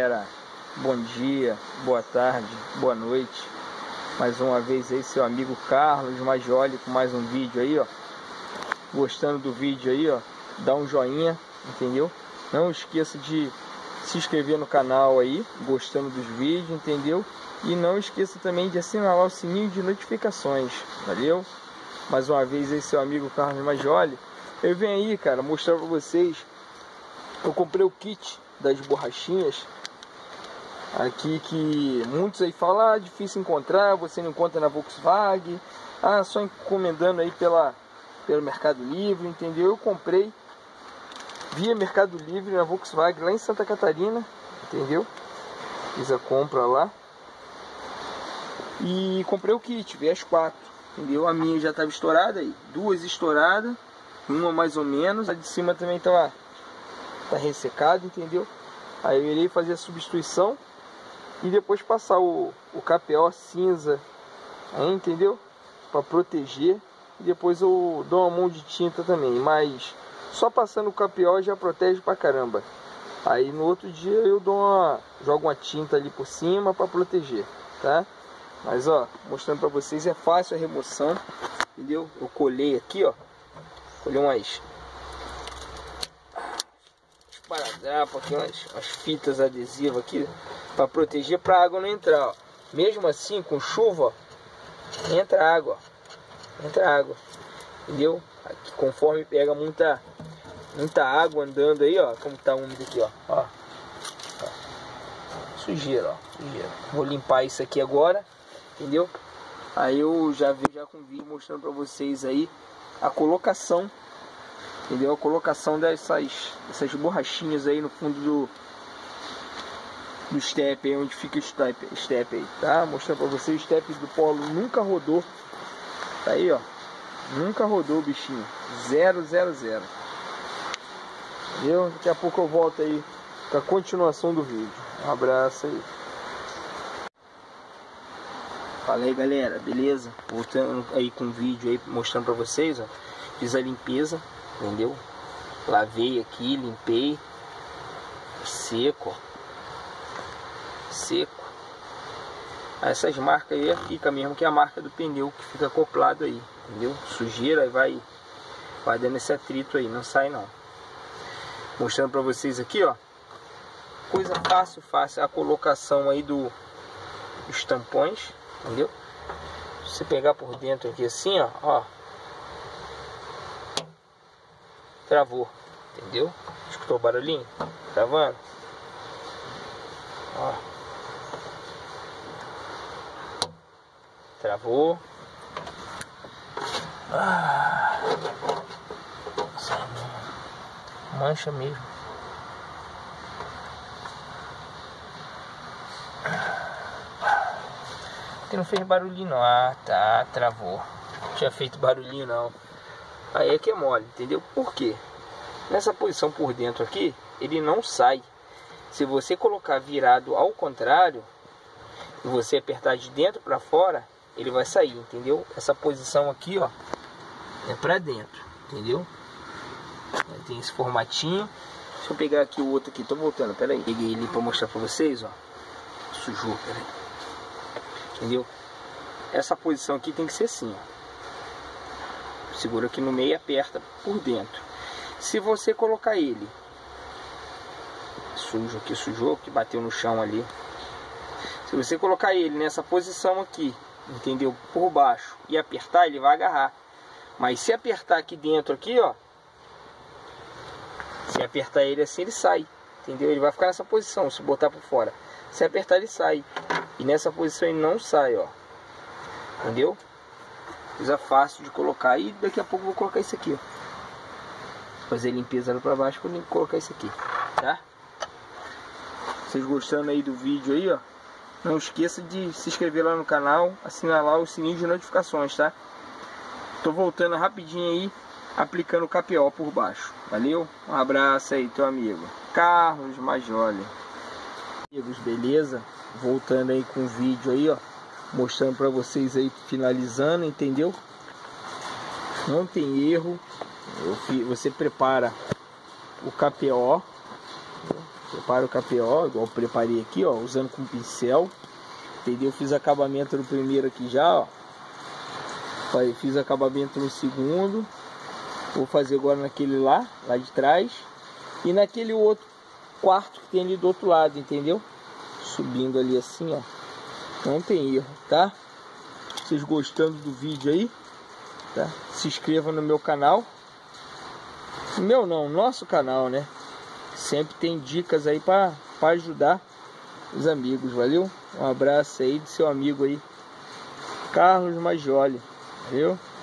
galera, bom dia, boa tarde, boa noite. Mais uma vez aí seu amigo Carlos Majoli com mais um vídeo aí, ó. Gostando do vídeo aí, ó, dá um joinha, entendeu? Não esqueça de se inscrever no canal aí, gostando dos vídeos, entendeu? E não esqueça também de assinar o sininho de notificações, valeu? Mais uma vez aí seu amigo Carlos Majoli. Eu venho aí, cara, mostrar pra vocês. Eu comprei o kit das borrachinhas aqui, que muitos aí falam, difícil encontrar, você não encontra na Volkswagen, só encomendando aí pelo Mercado Livre, entendeu? Eu comprei via Mercado Livre na Volkswagen lá em Santa Catarina, entendeu? Fiz a compra lá e comprei o kit, veio as 4, entendeu? A minha já estava estourada aí, 2 estouradas, uma mais ou menos, a de cima também tá ressecado, entendeu? Aí eu irei fazer a substituição e depois passar o KPO cinza aí, entendeu? Para proteger, e depois eu dou uma mão de tinta também, mas só passando o KPO já protege pra caramba. Aí no outro dia eu jogo uma tinta ali por cima para proteger, tá? Mas ó, mostrando para vocês, é fácil a remoção, entendeu? Eu colei aqui, ó, colei umas esparadrapo aqui, umas fitas adesivas aqui para proteger, para a água não entrar, ó. Mesmo assim, com chuva, entra água, entendeu? Aqui, conforme pega muita água andando aí, ó, como tá úmido aqui, ó. Sujeira, ó, sujeira. Vou limpar isso aqui agora, entendeu? Aí eu já vejo com vídeo mostrando para vocês aí a colocação, entendeu? A colocação dessas borrachinhas aí no fundo do step aí, onde fica o step aí, tá? Mostrando pra vocês, o step do Polo nunca rodou. Tá aí, ó. Nunca rodou o bichinho. 000. Entendeu? Daqui a pouco eu volto aí com a continuação do vídeo. Um abraço aí. Fala aí, galera, beleza? Voltando aí com o vídeo aí, mostrando pra vocês, ó. Fiz a limpeza, entendeu? Lavei aqui, limpei. Seco, ó. Seco. Essas marcas aí fica mesmo, que é a marca do pneu que fica acoplado aí, entendeu? Sujeira, aí vai dando esse atrito aí, não sai não. Mostrando pra vocês aqui, ó. Coisa fácil a colocação aí dos tampões, entendeu? Se você pegar por dentro aqui assim, ó, travou, entendeu? Escutou o barulhinho? Travando? Ó. Travou. Mancha mesmo. Aqui não fez barulhinho não. Tá, travou. Não tinha feito barulhinho não. Aí é que é mole, entendeu? Por quê? Nessa posição por dentro aqui, ele não sai. Se você colocar virado ao contrário e você apertar de dentro para fora, ele vai sair, entendeu? Essa posição aqui, ó, é para dentro, entendeu? Tem esse formatinho. Deixa eu pegar aqui o outro aqui, tô voltando, pera aí. Peguei ele para mostrar para vocês, ó. Sujou, pera aí. Entendeu? Essa posição aqui tem que ser assim, ó. Segura aqui no meio e aperta por dentro. Se você colocar ele sujou, que bateu no chão ali. Se você colocar ele nessa posição aqui, entendeu? Por baixo e apertar, ele vai agarrar. Mas se apertar aqui dentro aqui, ó, se apertar ele assim, ele sai, entendeu? Ele vai ficar nessa posição, se botar por fora. Se apertar, ele sai. E nessa posição ele não sai, ó. Entendeu? Coisa fácil de colocar. E daqui a pouco eu vou colocar isso aqui, ó. Fazer limpeza lá pra baixo, quando eu colocar isso aqui, tá? Vocês gostando aí do vídeo aí, ó, não esqueça de se inscrever lá no canal, assinar lá o sininho de notificações, tá? Tô voltando rapidinho aí, aplicando o KPO por baixo. Valeu? Um abraço aí, teu amigo Carlos Majoli. Amigos, beleza? Voltando aí com o vídeo aí, ó, mostrando pra vocês aí, finalizando, entendeu? Não tem erro. Você prepara o KPO. Preparo o KPO, igual eu preparei aqui, ó, usando com pincel. Entendeu? Fiz acabamento no primeiro aqui já, ó. Fiz acabamento no segundo. Vou fazer agora naquele lá de trás. E naquele outro quarto que tem ali do outro lado, entendeu? Subindo ali assim, ó. Não tem erro, tá? Vocês gostando do vídeo aí, tá? Se inscreva no meu canal. Meu não, nosso canal, né? Sempre tem dicas aí para ajudar os amigos, valeu? Um abraço aí do seu amigo aí, Carlos Majoli, valeu?